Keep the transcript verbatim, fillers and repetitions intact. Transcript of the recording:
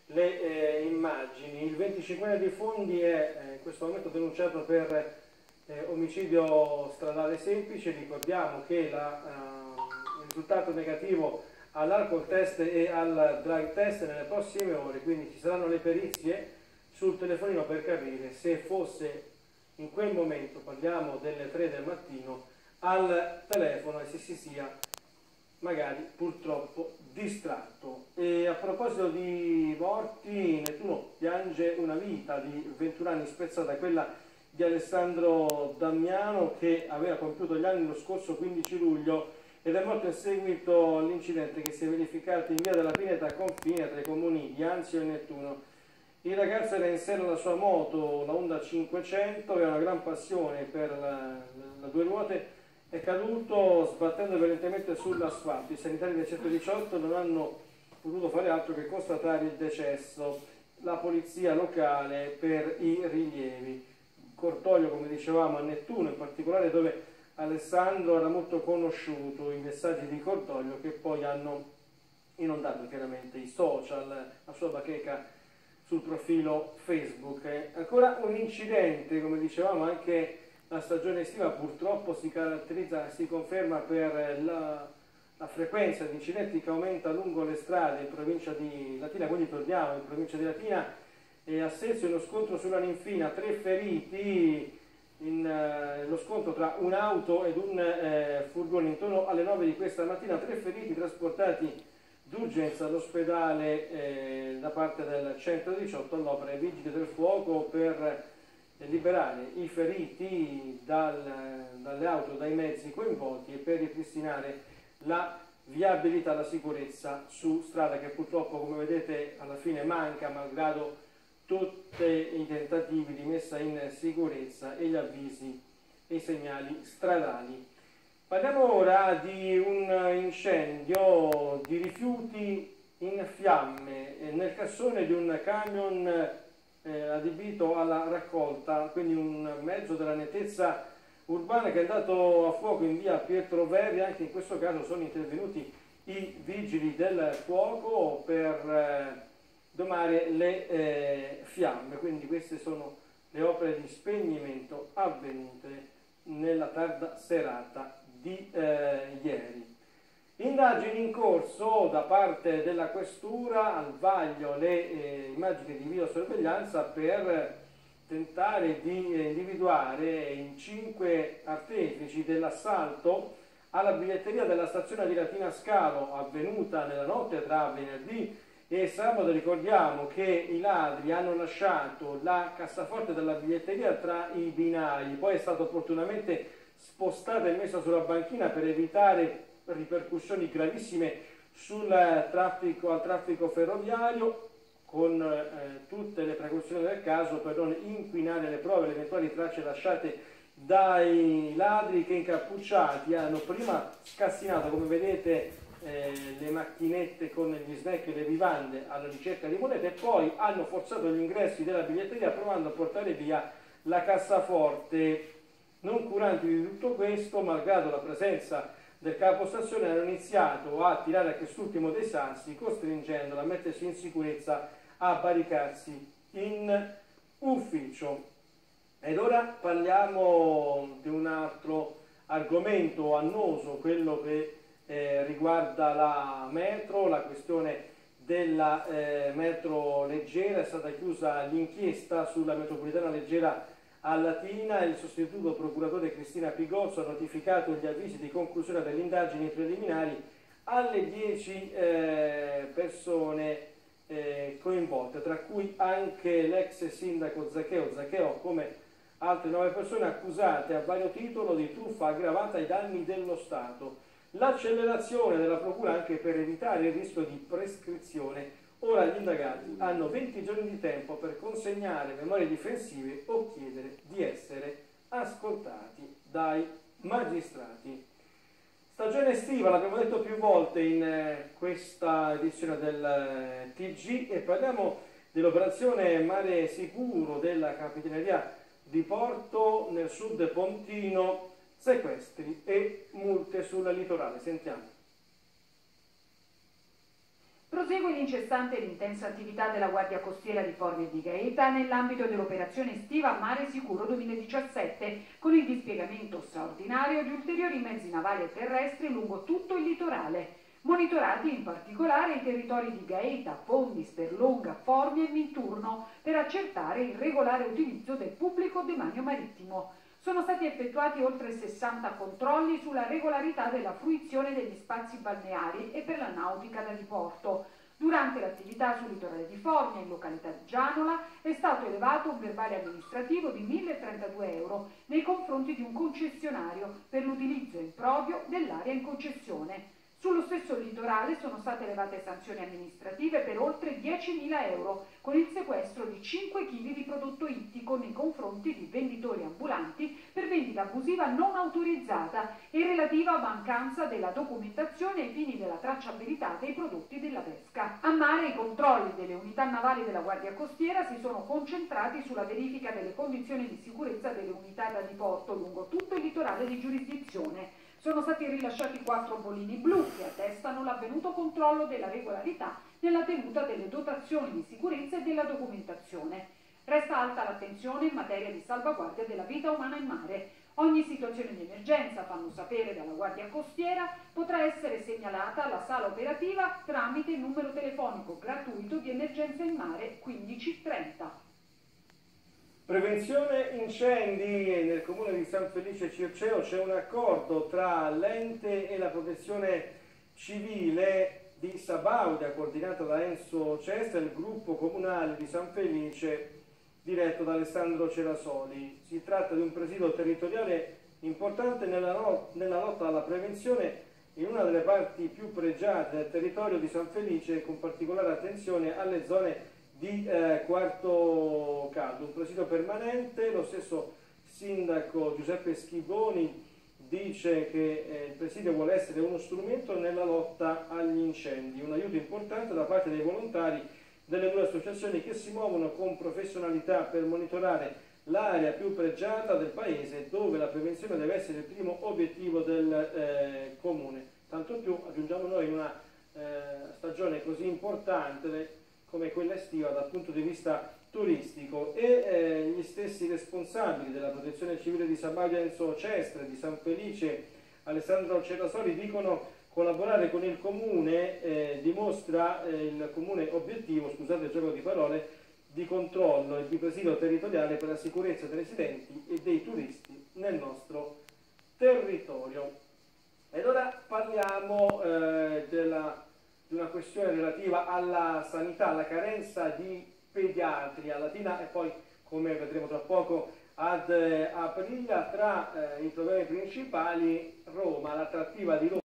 le eh, immagini. Il venticinquenne di Fondi è eh, in questo momento denunciato per eh, omicidio stradale semplice. Ricordiamo che la, eh, il risultato negativo all'alcol test e al drug test nelle prossime ore, quindi ci saranno le perizie sul telefonino per capire se fosse in quel momento, parliamo delle tre del mattino, al telefono e se si sia magari purtroppo distratto. E a proposito di morti, Nettuno piange una vita di ventuno anni spezzata, quella di Alessandro Damiano, che aveva compiuto gli anni lo scorso quindici luglio ed è morto in seguito all'incidente che si è verificato in via della Pineta a confine tra i comuni di Anzio e Nettuno. Il ragazzo era in sella alla sua moto, la Honda cinquecento, aveva una gran passione per la, la due ruote, è caduto sbattendo violentemente sull'asfalto. I sanitari del centodiciotto non hanno potuto fare altro che constatare il decesso. La polizia locale per i rilievi. Cortoglio, come dicevamo, a Nettuno, in particolare dove Alessandro era molto conosciuto, i messaggi di cordoglio che poi hanno inondato chiaramente i social, la sua bacheca sul profilo Facebook. Ancora un incidente, come dicevamo, anche la stagione estiva purtroppo si caratterizza, si conferma per la, la frequenza di incidenti che aumenta lungo le strade in provincia di Latina, quindi torniamo in provincia di Latina, e a Sezio uno scontro sulla Ninfina, tre feriti, in, eh, lo scontro tra un'auto ed un eh, furgone intorno alle nove di questa mattina, tre feriti trasportati d'urgenza all'ospedale eh, da parte del centodiciotto all'opera dei vigili del fuoco per eh, liberare i feriti dal, dalle auto, dai mezzi coinvolti e per ripristinare la viabilità, la sicurezza su strada che purtroppo, come vedete, alla fine manca malgrado tutti i tentativi di messa in sicurezza e gli avvisi e i segnali stradali. Parliamo ora di un incendio di rifiuti in fiamme nel cassone di un camion eh, adibito alla raccolta, quindi un mezzo della nettezza urbana che è andato a fuoco in via Pietro Verri. Anche in questo caso sono intervenuti i vigili del fuoco per eh, domare le eh, fiamme, quindi queste sono le opere di spegnimento avvenute nella tarda serata di eh, ieri. Indagini in corso da parte della questura, al vaglio le eh, immagini di videosorveglianza per tentare di eh, individuare in cinque artefici dell'assalto alla biglietteria della stazione di Latina Scalo avvenuta nella notte tra venerdì e sabato. Ricordiamo che i ladri hanno lasciato la cassaforte della biglietteria tra i binari, poi è stata opportunamente spostata e messa sulla banchina per evitare ripercussioni gravissime sul traffico, al traffico ferroviario, con eh, tutte le precauzioni del caso per non inquinare le prove, le eventuali tracce lasciate dai ladri, che incappucciati hanno prima scassinato, come vedete, eh, le macchinette con gli snack e le vivande alla ricerca di monete, e poi hanno forzato gli ingressi della biglietteria provando a portare via la cassaforte. Non curanti di tutto questo, malgrado la presenza del capostazione, hanno iniziato a tirare a quest'ultimo dei sassi, costringendolo a mettersi in sicurezza, a barricarsi in ufficio. Ed ora parliamo di un altro argomento annoso, quello che eh, riguarda la metro, la questione della eh, metro leggera. È stata chiusa l'inchiesta sulla metropolitana leggera a Latina. Il sostituto procuratore Cristina Pigozzo ha notificato gli avvisi di conclusione delle indagini preliminari alle dieci eh, persone eh, coinvolte, tra cui anche l'ex sindaco Zaccheo, Zaccheo come altre nove persone accusate a vario titolo di truffa aggravata ai danni dello Stato. L'accelerazione della procura anche per evitare il rischio di prescrizione. Ora gli indagati hanno venti giorni di tempo per consegnare memorie difensive o chiedere di essere ascoltati dai magistrati. Stagione estiva, l'abbiamo detto più volte in eh, questa edizione del eh, T G, e parliamo dell'operazione Mare Sicuro della Capitaneria di Porto nel sud pontino, sequestri e multe sul litorale. Sentiamo. Prosegue l'incessante e l'intensa attività della Guardia Costiera di Formia e di Gaeta nell'ambito dell'operazione estiva Mare Sicuro duemiladiciassette, con il dispiegamento straordinario di ulteriori mezzi navali e terrestri lungo tutto il litorale, monitorati in particolare i territori di Gaeta, Fondi, Sperlonga, Formia e Minturno per accertare il regolare utilizzo del pubblico demanio marittimo. Sono stati effettuati oltre sessanta controlli sulla regolarità della fruizione degli spazi balneari e per la nautica da diporto. Durante l'attività sul litorale di Formia, in località Gianola, è stato elevato un verbale amministrativo di mille e trentadue euro nei confronti di un concessionario per l'utilizzo improprio dell'area in concessione. Sullo stesso litorale sono state elevate sanzioni amministrative per oltre diecimila euro, con il sequestro di cinque chili di prodotto ittico nei confronti di venditori ambulanti per vendita abusiva non autorizzata e relativa mancanza della documentazione ai fini della tracciabilità dei prodotti della pesca. A mare i controlli delle unità navali della Guardia Costiera si sono concentrati sulla verifica delle condizioni di sicurezza delle unità da diporto lungo tutto il litorale di giurisdizione. Sono stati rilasciati quattro bollini blu che attestano l'avvenuto controllo della regolarità nella tenuta delle dotazioni di sicurezza e della documentazione. Resta alta l'attenzione in materia di salvaguardia della vita umana in mare. Ogni situazione di emergenza, fanno sapere dalla Guardia Costiera, potrà essere segnalata alla sala operativa tramite il numero telefonico gratuito di emergenza in mare quindici trenta. Prevenzione incendi. Nel comune di San Felice Circeo c'è un accordo tra l'ente e la protezione civile di Sabaudia, coordinato da Enzo Cesta, il gruppo comunale di San Felice diretto da Alessandro Cerasoli. Si tratta di un presidio territoriale importante nella, no nella lotta alla prevenzione in una delle parti più pregiate del territorio di San Felice, con particolare attenzione alle zone di eh, Quarto Caldo, un presidio permanente. Lo stesso sindaco Giuseppe Schiboni dice che eh, il presidio vuole essere uno strumento nella lotta agli incendi, un aiuto importante da parte dei volontari delle due associazioni che si muovono con professionalità per monitorare l'area più pregiata del paese, dove la prevenzione deve essere il primo obiettivo del eh, comune. Tanto più, aggiungiamo noi, in una eh, stagione così importante come quella estiva dal punto di vista turistico. E eh, gli stessi responsabili della protezione civile di Sabaudia, Enzo Cestre, di San Felice, Alessandro Cerasoli, dicono collaborare con il comune, eh, dimostra eh, il comune obiettivo, scusate il gioco di parole, di controllo e di presidio territoriale per la sicurezza dei residenti e dei turisti nel nostro territorio. Ed ora parliamo eh, della di una questione relativa alla sanità, alla carenza di pediatri a Latina e poi, come vedremo tra poco, ad eh, Aprilia. Tra eh, i problemi principali, Roma, l'attrattiva di Roma.